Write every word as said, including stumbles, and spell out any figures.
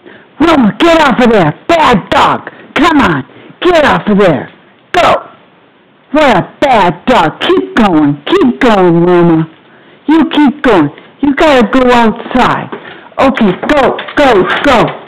Wilma, get off of there! Bad dog! Come on! Get off of there! Go! What a bad dog! Keep going! Keep going, Wilma! You keep going! You gotta go outside! Okay, go! Go! Go!